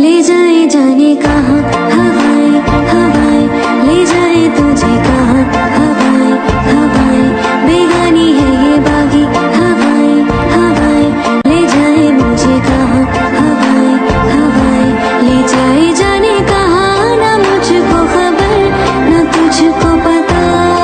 ले जाए जाने कहाँ हवाएं हवाएं, ले जाए तुझे कहाँ हवाएं हवाएं, बेगानी है ये बागी हवाएं हवाएं, ले जाए मुझे कहाँ हवाएं हवाएं, ले जाए जाने कहाँ, ना मुझको खबर ना तुझको पता।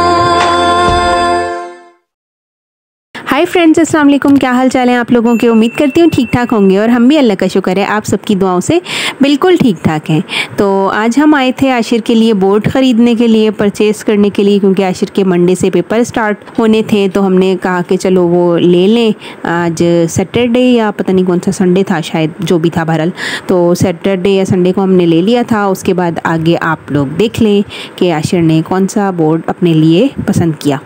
हाय फ्रेंड्स, अस्सलाम वालेकुम। क्या हाल चाल है आप लोगों के? उम्मीद करती हूँ ठीक ठाक होंगे और हम भी अल्लाह का शुक्र है आप सबकी दुआओं से बिल्कुल ठीक ठाक हैं। तो आज हम आए थे आशिर के लिए बोर्ड ख़रीदने के लिए, परचेज़ करने के लिए, क्योंकि आशिर के मंडे से पेपर स्टार्ट होने थे। तो हमने कहा कि चलो वो ले लें। आज सैटरडे या पता नहीं कौन सा संडे था, शायद जो भी था बहरहाल, तो सैटरडे या संडे को हमने ले लिया था। उसके बाद आगे आप लोग देख लें कि आशिर ने कौन सा बोर्ड अपने लिए पसंद किया।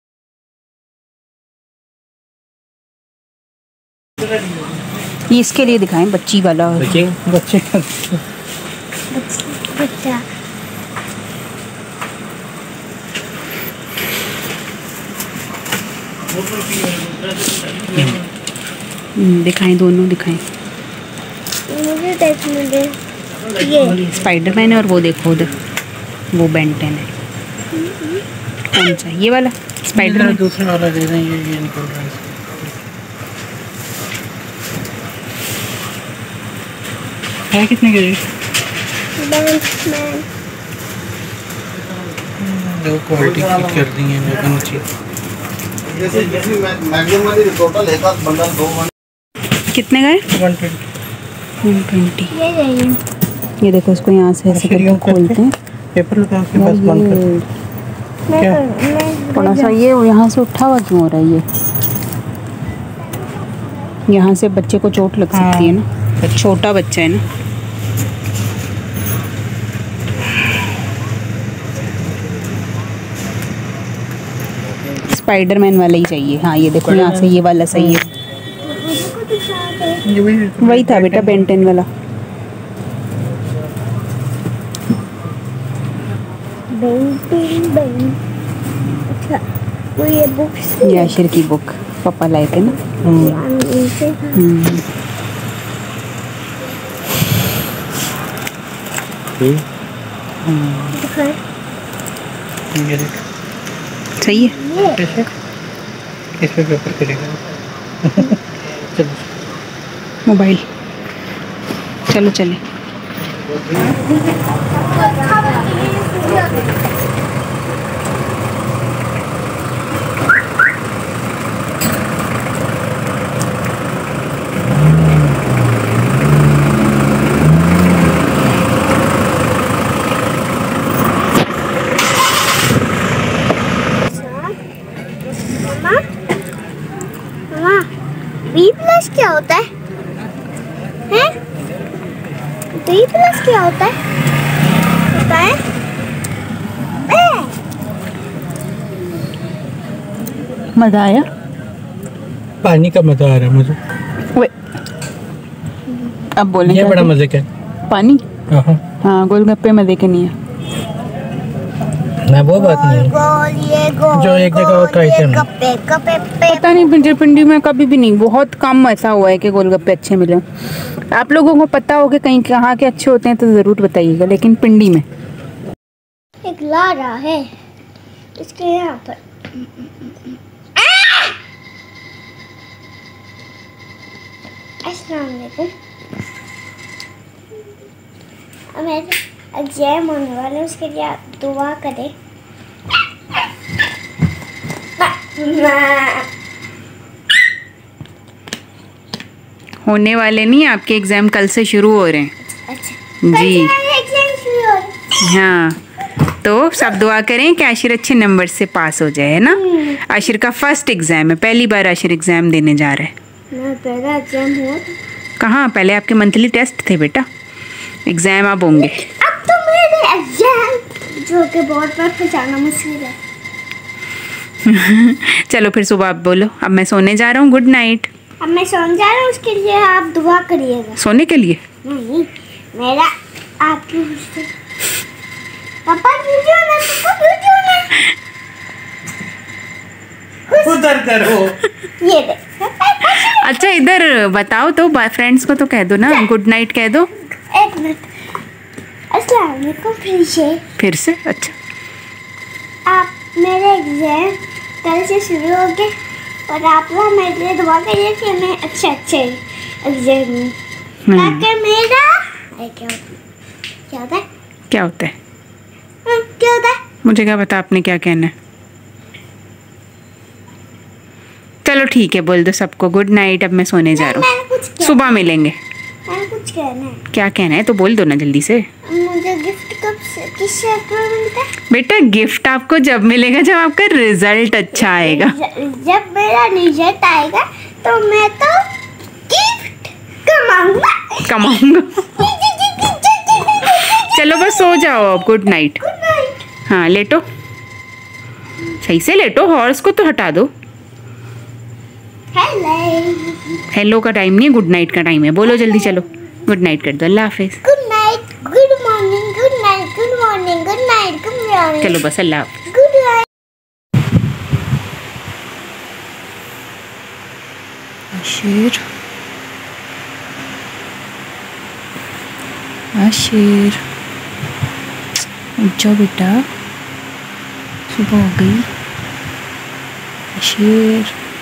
ये इसके लिए दिखाएं, बच्ची वाला। बच्चे बच्चा दिखाएं, दोनों दिखाएं। मुझे देखने दे। ये स्पाइडरमैन है और वो देखो उधर, वो बेंटन है। कौन सा? ये वाला स्पाइडरमैन? दूसरा वाला दे दें, ये निकल रहा है। है कितने के रेट? देखो क्वालिटी ठीक कर दी है लेकिन अच्छी। टोटल एक बंडल 2 कितने का है? 120। ये देखो, इसको यहाँ से ऐसे करके खोलते हैं, पेपर लगा के बस बंद कर दो। थोड़ा सा ये यहाँ से उठा हुआ क्यों हो रहा है? ये यहाँ से बच्चे को चोट लग सकती है ना, छोटा बच्चा है ना। स्पाइडरमैन वाला ही चाहिए। हाँ ये देखो, यहाँ से ये वाला सही है। वही था बेटा, बेंटन वाला। अच्छा, वो ये बुक्स, ये आशिर की बुक पापा लाए थे ना। सही है। इस पे पेपर करेगा। चलो मोबाइल, चलो चले। B+ क्या होता है? हैं? B+ क्या होता है? बताएं? मज़ा आया? पानी का मजा आ रहा है मुझे। अब बोलें ये बड़ा मजे का पानी। हाँ, गोलगप्पे मजे के नहीं है ना, वो बात नहीं है। जो एक जगह और खाए थे हमने। पता नहीं, पिंडी में कभी भी नहीं, बहुत कम ऐसा हुआ है कि गोलगप्पे अच्छे मिले। आप लोगों को पता हो कि कहीं कहाँ के अच्छे होते हैं तो ज़रूर बताइएगा, लेकिन पिंडी में एक ला रहा है इसके यहाँ पर। अस्सलाम वालेकुम। मेरे एग्जाम होने वाले, उसके लिए आप दुआ करें। होने वाले नहीं, आपके एग्ज़ाम कल से शुरू हो रहे हैं। अच्छा जी एग्जाम शुरू हो रहे हैं। हाँ, तो सब दुआ करें कि आशिर अच्छे नंबर से पास हो जाए, है ना। आशिर का फर्स्ट एग्ज़ाम है, पहली बार आशिर एग्ज़ाम देने जा रहा है। पहला एग्जाम हुआ कहाँ? पहले आपके मंथली टेस्ट थे बेटा, एग्ज़ाम अब होंगे। अब तो मेरे एग्जाम जो कि बोर्ड पर पहुंचाना मुश्किल है। चलो फिर सुबह आप बोलो, अब मैं सोने जा रहा हूँ, गुड नाइट। अब मैं सोने जा रहा हूँ, उसके लिए आप दुआ करिएगा। सोने के लिए नहीं, मेरा आपकी पापा वीडियो ना, उधर करो। ये देख। अच्छा इधर बताओ तो, फ्रेंड्स को तो कह दो ना, गुड नाइट कह दो। एक मिनट। अस्सलाम वालेकुम फिर से अच्छा। आप मेरे एग्जाम कल से शुरू हो गए और आप लोग मेरे लिए दुआ करिए कि मैं अच्छे एग्जाम में ताकि मेरा क्या होता है क्या होता है क्या होता है मुझे क्या पता आपने क्या कहना है। चलो ठीक है, बोल दो सबको गुड नाइट। अब मैं सोने जा रहा मैंने कुछ हूँ, सुबह मिलेंगे। मैंने कुछ कहना है। क्या कहना है तो बोल दो ना जल्दी से। मुझे गिफ्ट कब से किससे मिलता है? बेटा गिफ्ट आपको जब मिलेगा जब आपका रिजल्ट अच्छा आएगा। जब मेरा रिजल्ट आएगा तो मैं तो गिफ्ट कमाऊंगा। चलो बस सो जाओ अब, गुड नाइट। हाँ लेटो, सही से लेटो, हॉर्स को तो हटा दो। हेलो का टाइम नहीं है, गुड नाइट का टाइम है। बोलो जल्दी, चलो गुड नाइट कर दो। अल्लाह हाफिज। Good night, good morning, good night, good morning, good night, good morning. चलो बस अल्लाह हाफिज। Good night. आशिर, आशिर उठ जाओ बेटा, सुबह हो गई। आशिर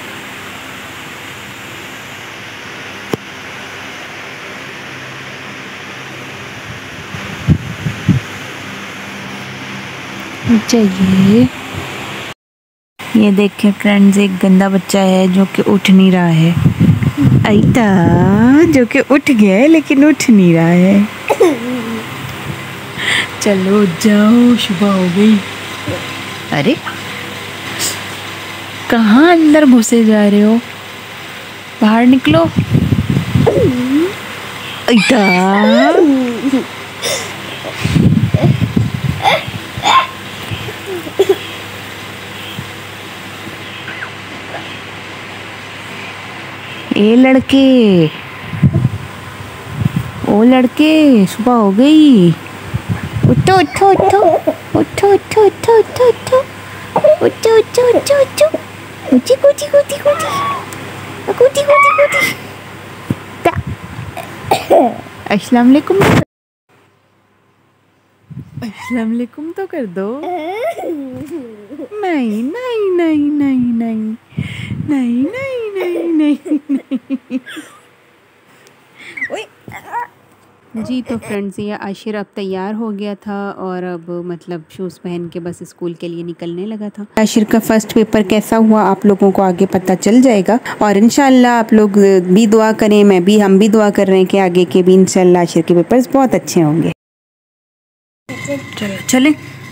चाहिए। ये देखिए फ्रेंड्स, एक गंदा बच्चा है जो कि उठ नहीं रहा है। आइता जो कि उठ गया है लेकिन उठ नहीं रहा है। चलो जाओ, सुबह हो गई। अरे कहाँ अंदर घुसे जा रहे हो, बाहर निकलो। आइता ए लड़के, ओ लड़के, सुबह हो गई। उठो उठो उठो उठो उठो उठो उठो उठो उठो उठो उठो उठो कूदी कूदी कूदी कूदी कूदी कूदी कूदी। अस्सलाम वालेकुम, अस्सलाम वालेकुम तो कर दो। नहीं नहीं नहीं नहीं नहीं नहीं नहीं नहीं नहीं नहीं। जी तो फ्रेंड्स, ये आशिर अब तैयार हो गया था और अब मतलब शूज़ पहन के बस स्कूल के लिए निकलने लगा था। आशिर का फर्स्ट पेपर कैसा हुआ आप लोगों को आगे पता चल जाएगा और इंशाल्लाह आप लोग भी दुआ करें, हम भी दुआ कर रहे हैं कि आगे के भी इंशाल्लाह आशिर के पेपर्स बहुत अच्छे होंगे। चलो चले,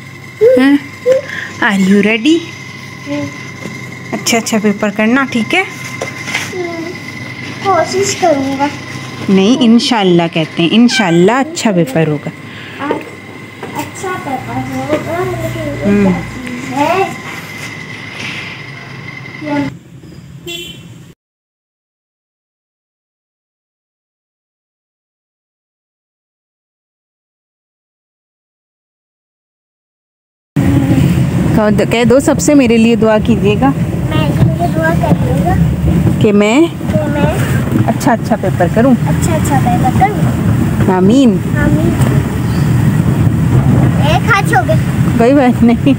आर यू रेडी? अच्छा अच्छा पेपर करना, ठीक है? कोशिश करूँगा। नहीं इंशाल्लाह कहते हैं, इंशाल्लाह अच्छा पेपर होगा। अच्छा पेपर होगा लेकिन है कह दो सबसे मेरे लिए दुआ कीजिएगा। मैं दुआ करूँगा कि मैं अच्छा अच्छा पेपर करूँ। अच्छा पेपर करूँ। आमीन। आमीन। एक हाथ हो गया, कोई बात नहीं।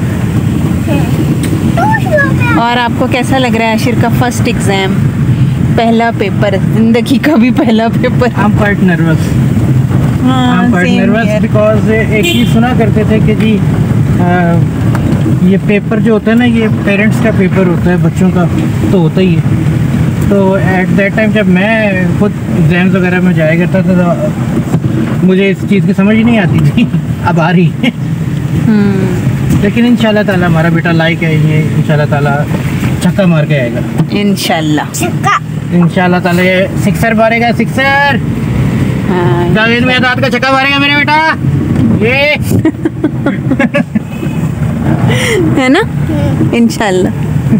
और आपको कैसा लग रहा है आशिर का फर्स्ट एग्जाम, पहला पेपर, जिंदगी का भी पहला paper? I am quite nervous. I am quite nervous because एक चीज़ सुना करते थे कि जी ये पेपर जो होता है ना, ये पेरेंट्स का पेपर होता है, बच्चों का तो होता ही है। तो एट दैट टाइम जब मैं खुद एग्ज़ाम्स वगैरह में जाया करता था तो मुझे इस चीज़ की समझ ही नहीं आती थी, अब आ रही है। लेकिन इंशाल्लाह ताला हमारा बेटा लाइक है, ये इंशाल्लाह ताला छक्का मार के आएगा। इंशाल्लाह ताला ये सिक्सर मारेगा, सिक्सर। जावेद मेहताब का छक्का मारेगा मेरा बेटा, ये है ना? इंशाल्लाह।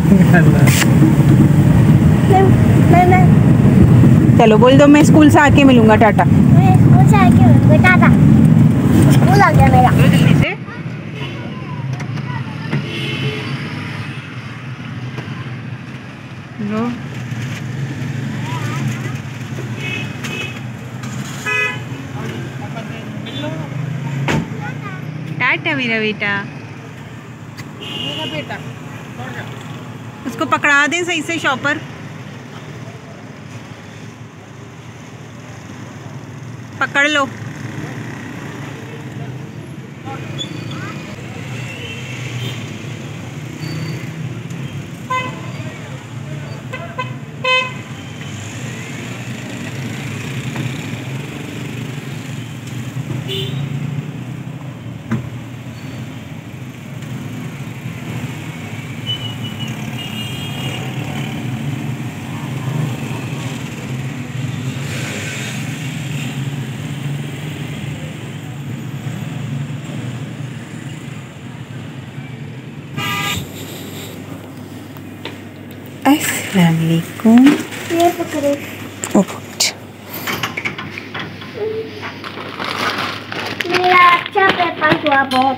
चलो बोल दो, मैं स्कूल से आके मिलूंगा, टाटा। मैं स्कूल से आके मिलूंगा, टाटा। स्कूल आ गया मेरा। जल्दी से। टाटा मेरा बेटा। उसको पकड़ा दें सही से शॉपर। पकड़ लो। अस्सलाम वालेकुम। ये पकड़े। मेरा अच्छा पेपर हुआ बहुत।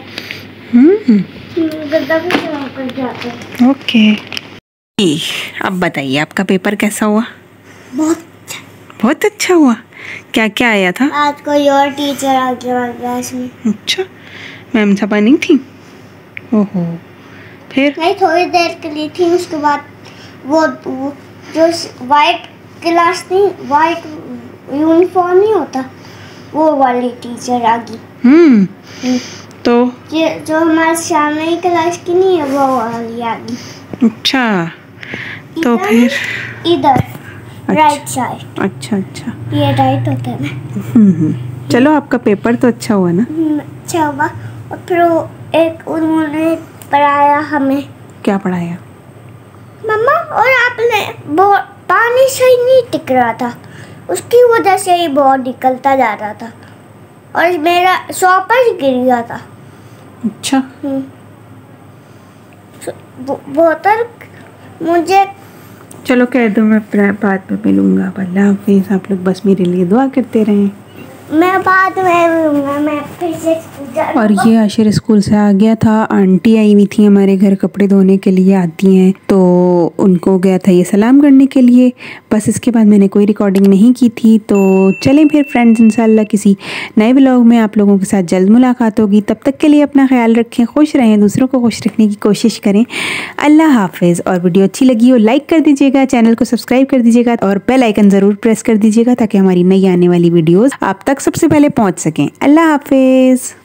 गद्दा भी चला कर जाते। ओके। अब बताइए आपका पेपर कैसा हुआ? बहुत अच्छा हुआ। क्या क्या आया था? आज कोई और टीचर आ गया क्लास में। अच्छा, मैम सपा नहीं थी? ओहो, फिर? नहीं, थोड़ी देर के लिए थी। उसके बाद वो जो वाइट क्लास नहीं, वाइट यूनिफॉर्म नहीं होता, वो वाली टीचर आ गई। तो ये जो हमारे सामने ही क्लास की नहीं है, वो वाली आ गई। अच्छा, तो फिर इधर राइट साइड। अच्छा अच्छा, ये राइट होता है ना। चलो, आपका पेपर तो अच्छा हुआ ना? अच्छा हुआ। और फिर एक उन्होंने पढ़ाया हमें। क्या पढ़ाया? मम्मा, और आपने पानी सही नहीं टिक रहा था, उसकी वजह से ही बहुत निकलता जा रहा था और मेरा शॉपर गिर गया था। अच्छा। बोतल मुझे। चलो कह दो, मैं बाद में मिलूंगा। अल्लाह हाफिज़। आप लोग बस मेरे लिए दुआ करते रहें। मैं बाद में मिलूंगा। मैं फिर से और ये आशिर स्कूल से आ गया था। आंटी आई हुई थी हमारे घर कपड़े धोने के लिए, आती हैं, तो उनको गया था ये सलाम करने के लिए। बस इसके बाद मैंने कोई रिकॉर्डिंग नहीं की थी। तो चलें फिर फ्रेंड्स, इंशाल्लाह किसी नए व्लॉग में आप लोगों के साथ जल्द मुलाकात होगी। तब तक के लिए अपना ख्याल रखें, खुश रहें, दूसरों को खुश रखने की कोशिश करें। अल्लाह हाफिज़। और वीडियो अच्छी लगी हो लाइक कर दीजिएगा, चैनल को सब्सक्राइब कर दीजिएगा और बेल आइकन ज़रूर प्रेस कर दीजिएगा ताकि हमारी नई आने वाली वीडियोज़ आप तक सबसे पहले पहुँच सकें। अल्लाह हाफिज़।